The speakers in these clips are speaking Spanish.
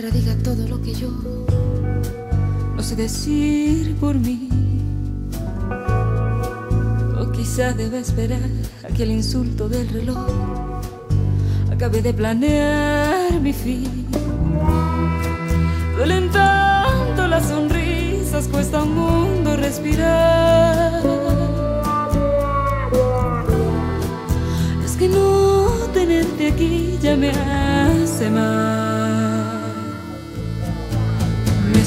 tierra diga todo lo que yo no sé decir por mí. O quizá deba esperar a que el insulto del reloj acabe de planear mi fin. Duelen tanto las sonrisas, cuesta un mundo respirar. Es que no tenerte aquí ya me hace mal. Me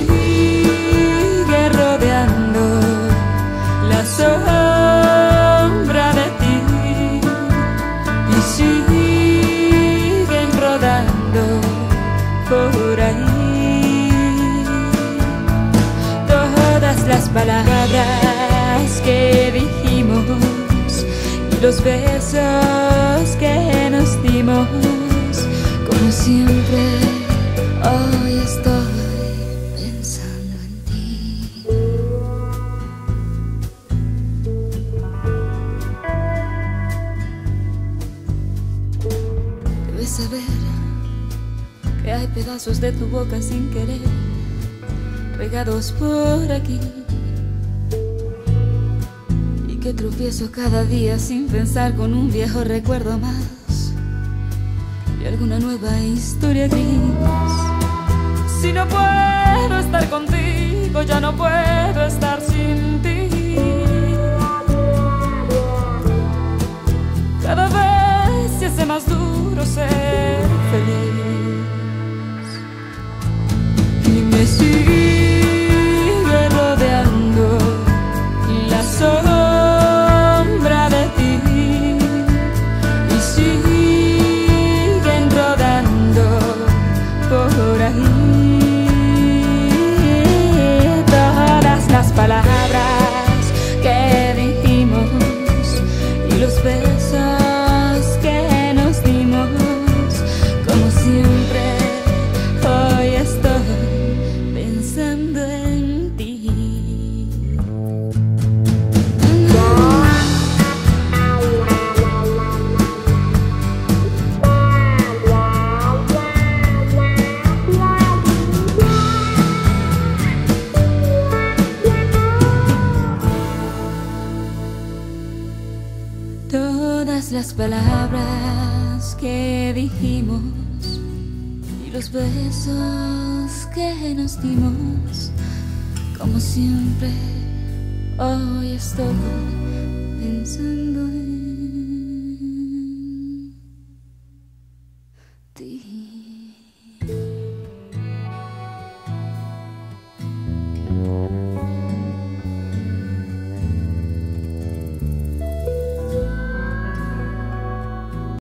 sigue rodeando la sombra de ti y siguen rodando por ahí todas las palabras que dijimos y los besos que nos dimos. Como siempre, hoy estoy pensando en ti. Debes saber que hay pedazos de tu boca sin querer regados por aquí, y que tropiezo cada día sin pensar con un viejo recuerdo más y alguna nueva historia gris. Si no puedo estar contigo, ya no puedo estar sin ti. Cada vez se hace más duro ser feliz. Y me sigue rodeando la sombra de ti y siguen rodando por ahí todas las palabras que dijimos y los besos que nos dimos. Como siempre, hoy estoy pensando en ti. Todas las palabras que dijimos y los besos que nos dimos. Como siempre, hoy estoy pensando